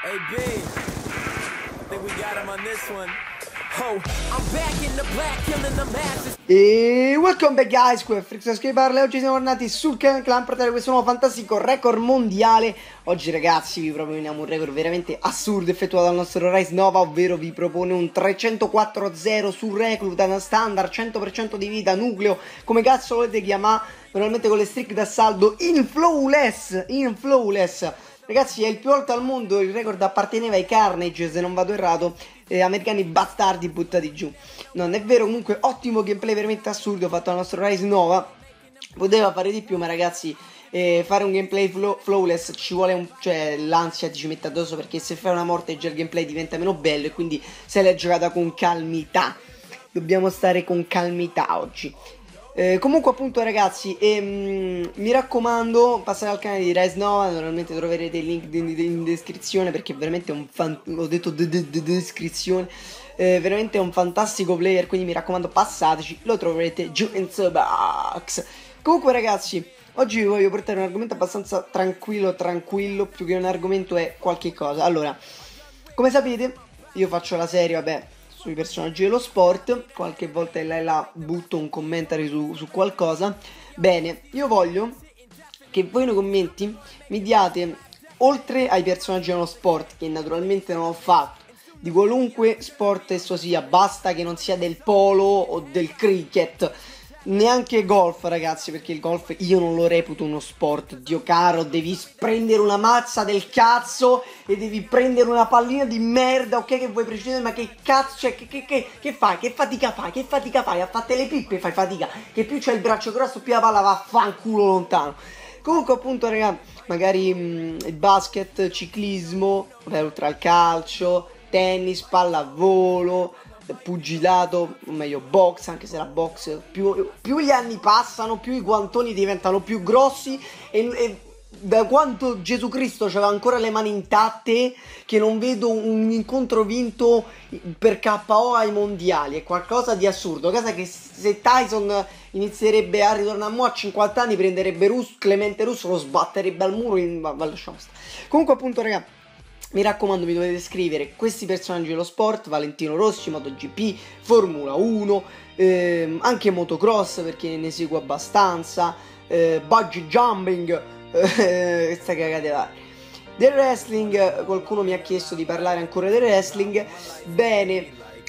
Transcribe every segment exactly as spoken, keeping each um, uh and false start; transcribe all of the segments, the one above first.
Hey B, I think we got him on this one. Oh, I'm back in the black, killing the masses. E welcome back guys, qui è Frixos che parla e oggi siamo tornati sul Clan Clan per dare questo nuovo fantastico record mondiale. Oggi ragazzi vi proponiamo un record veramente assurdo effettuato dal nostro Rise Nova, ovvero vi propone un trecentoquattro zero sul recluta standard, cento per cento di vita, nucleo, come cazzo volete chiamare, normalmente con le streak da saldo in flawless, in flawless. Ragazzi, è il più alto al mondo, il record apparteneva ai Carnage, se non vado errato, eh, americani bastardi buttati giù. Non è vero, comunque ottimo gameplay veramente assurdo fatto dal nostro Rise Nova. Poteva fare di più, ma ragazzi, eh, fare un gameplay flow flawless ci vuole un... cioè l'ansia ti ci mette addosso, perché se fai una morte già il gameplay diventa meno bello e quindi se l'è giocata con calmità. Dobbiamo stare con calmità oggi. Eh, comunque appunto ragazzi, ehm, mi raccomando, passate al canale di Rise Nova, naturalmente troverete il link in, in descrizione, perché veramente è un fan... ho detto de de de descrizione, eh, veramente è un fantastico player, quindi mi raccomando passateci, lo troverete giù in box. Comunque ragazzi, oggi vi voglio portare un argomento abbastanza tranquillo, tranquillo, più che un argomento è qualche cosa. Allora, come sapete, io faccio la serie, vabbè, sui personaggi dello sport, qualche volta là e là butto un commentary su, su qualcosa. Bene, io voglio che voi nei commenti mi diate, oltre ai personaggi dello sport, che naturalmente non ho fatto, di qualunque sport esso sia, basta che non sia del polo o del cricket, neanche golf ragazzi, perché il golf io non lo reputo uno sport, Dio caro, devi prendere una mazza del cazzo e devi prendere una pallina di merda, ok, che vuoi precedere, ma che cazzo, cioè, che, che, che, che fai, che fatica fai, che fatica fai, a fatte le pippe fai fatica, che più c'è il braccio grosso più la palla va a fanculo lontano. Comunque appunto raga, magari mh, il basket, ciclismo, vabbè, oltre al calcio, tennis, pallavolo, pugilato, o meglio box, anche se la box più, più gli anni passano più i guantoni diventano più grossi e, e da quanto Gesù Cristo aveva ancora le mani intatte che non vedo un incontro vinto per K O ai mondiali, è qualcosa di assurdo, cosa che se Tyson inizierebbe a ritornare a mo' a cinquanta anni prenderebbe Rus, Clemente Russo, lo sbatterebbe al muro in... ma, ma lasciamo stare. Comunque appunto raga, mi raccomando, mi dovete scrivere questi personaggi dello sport: Valentino Rossi, MotoGP, Formula uno, ehm, anche motocross perché ne seguo abbastanza, eh, bungee jumping, eh, questa cagate varie. Del wrestling, qualcuno mi ha chiesto di parlare ancora del wrestling. Bene,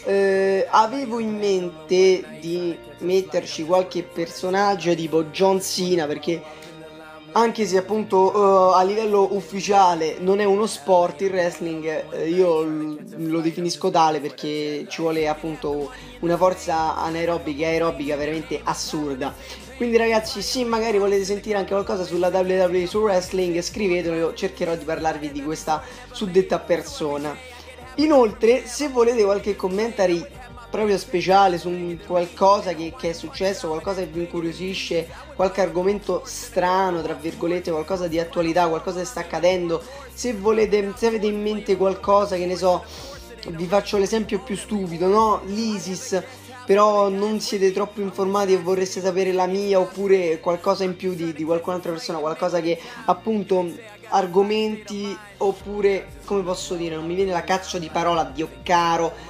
eh, avevo in mente di metterci qualche personaggio tipo John Cena, perché anche se appunto uh, a livello ufficiale non è uno sport il wrestling, uh, io lo definisco tale perché ci vuole appunto una forza anaerobica e aerobica veramente assurda. Quindi ragazzi, se magari volete sentire anche qualcosa sulla W W E, sul wrestling, scrivetelo, cercherò di parlarvi di questa suddetta persona. Inoltre, se volete qualche commentary proprio speciale su qualcosa che, che è successo, qualcosa che vi incuriosisce, qualche argomento strano tra virgolette, qualcosa di attualità, qualcosa che sta accadendo, se volete, se avete in mente qualcosa, che ne so, vi faccio l'esempio più stupido, no? L'ISIS, però non siete troppo informati e vorreste sapere la mia, oppure qualcosa in più di, di qualcun'altra persona, qualcosa che appunto argomenti, oppure come posso dire, non mi viene la cazzo di parola, Dio caro,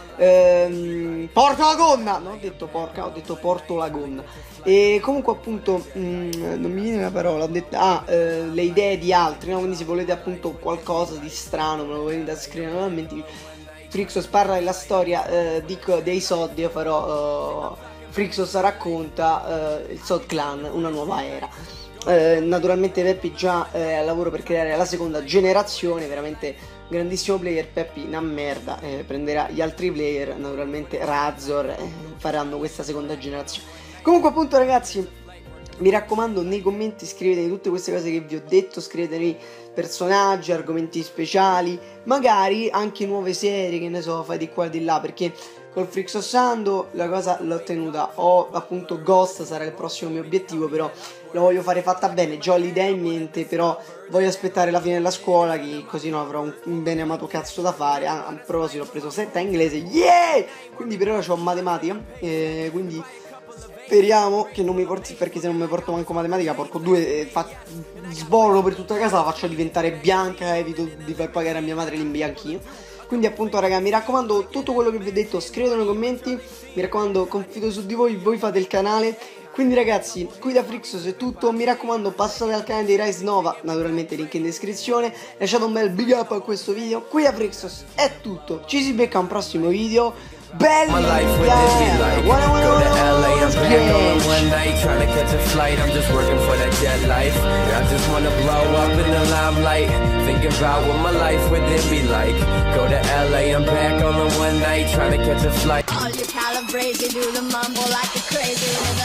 Ehm, porta la gonna, non ho detto porca, ho detto porto la gonna. E comunque appunto mh, non mi viene la parola, ho detto ah, eh, le idee di altri, no? Quindi se volete appunto qualcosa di strano me lo venite a scrivere normalmente. Frixos parla della storia eh, di, dei S O D, io farò uh, Frixos racconta uh, il S O D Clan, una nuova era. Eh, naturalmente Peppi già è eh, al lavoro per creare la seconda generazione, veramente grandissimo player. Peppi una merda, eh, prenderà gli altri player, naturalmente Razor, eh, faranno questa seconda generazione. Comunque appunto ragazzi, mi raccomando, nei commenti scrivetemi tutte queste cose che vi ho detto, scrivetemi personaggi, argomenti speciali, magari anche nuove serie, che ne so, fai di qua e di là, perché col Frixos Sando la cosa l'ho ottenuta. Ho appunto Ghost, sarà il prossimo mio obiettivo, però lo voglio fare fatta bene, già ho l'idea in mente, però voglio aspettare la fine della scuola, che così no avrò un, un bene amato cazzo da fare. Ah, a proposito, ho preso sette a inglese, yeah! Quindi per ora ho matematica, eh, quindi Speriamo che non mi porti, perché se non mi porto manco matematica porco due e fa, sbolo per tutta casa, la faccio diventare bianca, evito di far pagare a mia madre l'imbianchino. Quindi appunto raga, mi raccomando, tutto quello che vi ho detto scrivetelo nei commenti, mi raccomando, confido su di voi, voi fate il canale. Quindi ragazzi, qui da Frixos è tutto, mi raccomando passate al canale dei Rise Nova, naturalmente link in descrizione, lasciate un bel big up a questo video, qui da Frixos è tutto, ci si becca a un prossimo video, belli, yeah. Wanna, wanna, Go to L A, I'm back yeah. on one night, trying to catch a flight, I'm just working for that jet life, I just wanna blow up in the limelight, thinking about what my life would then be like, go to L A, I'm back on the one night, trying to catch a flight. All your calibrated, do the mumble like a crazy.